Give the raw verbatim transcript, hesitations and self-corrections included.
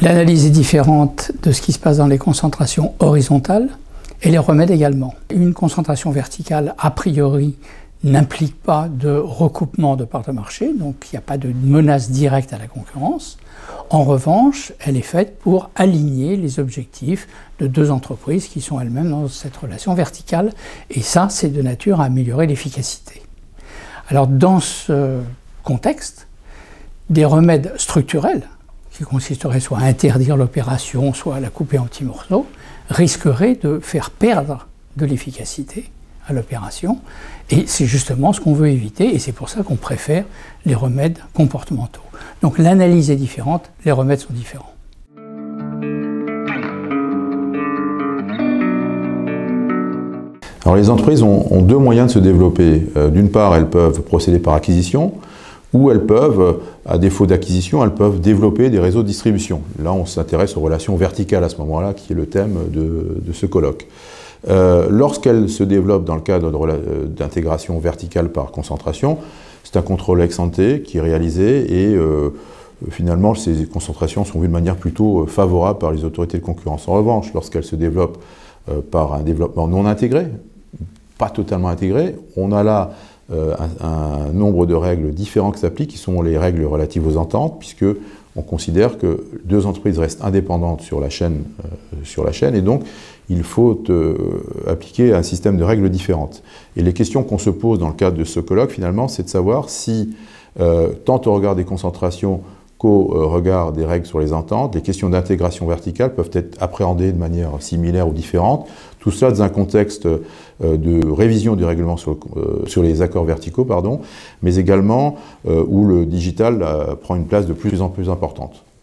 L'analyse est différente de ce qui se passe dans les concentrations horizontales et les remèdes également. Une concentration verticale, a priori, n'implique pas de recoupement de parts de marché, donc il n'y a pas de menace directe à la concurrence. En revanche, elle est faite pour aligner les objectifs de deux entreprises qui sont elles-mêmes dans cette relation verticale, et ça, c'est de nature à améliorer l'efficacité. Alors, dans ce contexte, des remèdes structurels, qui consisteraient soit à interdire l'opération, soit à la couper en petits morceaux, risqueraient de faire perdre de l'efficacité à l'opération, et c'est justement ce qu'on veut éviter, et c'est pour ça qu'on préfère les remèdes comportementaux. Donc l'analyse est différente, les remèdes sont différents. Alors les entreprises ont, ont deux moyens de se développer. Euh, D'une part, elles peuvent procéder par acquisition, ou elles peuvent, à défaut d'acquisition, elles peuvent développer des réseaux de distribution. Là, on s'intéresse aux relations verticales à ce moment-là, qui est le thème de, de ce colloque. Euh, Lorsqu'elles se développent dans le cadre d'intégration verticale par concentration, c'est un contrôle ex ante qui est réalisé et euh, finalement ces concentrations sont vues de manière plutôt favorable par les autorités de concurrence. En revanche, lorsqu'elles se développent euh, par un développement non intégré, pas totalement intégré, on a là euh, un, un nombre de règles différentes qui s'appliquent, qui sont les règles relatives aux ententes, puisque on considère que deux entreprises restent indépendantes sur la chaîne, euh, sur la chaîne et donc il faut euh, appliquer un système de règles différentes. Et les questions qu'on se pose dans le cadre de ce colloque, finalement, c'est de savoir si, euh, tant au regard des concentrations qu'au regard des règles sur les ententes, les questions d'intégration verticale peuvent être appréhendées de manière similaire ou différente. Tout cela dans un contexte euh, de révision du règlement sur, euh, sur les accords verticaux, pardon, mais également euh, où le digital euh, prend une place de plus en plus importante.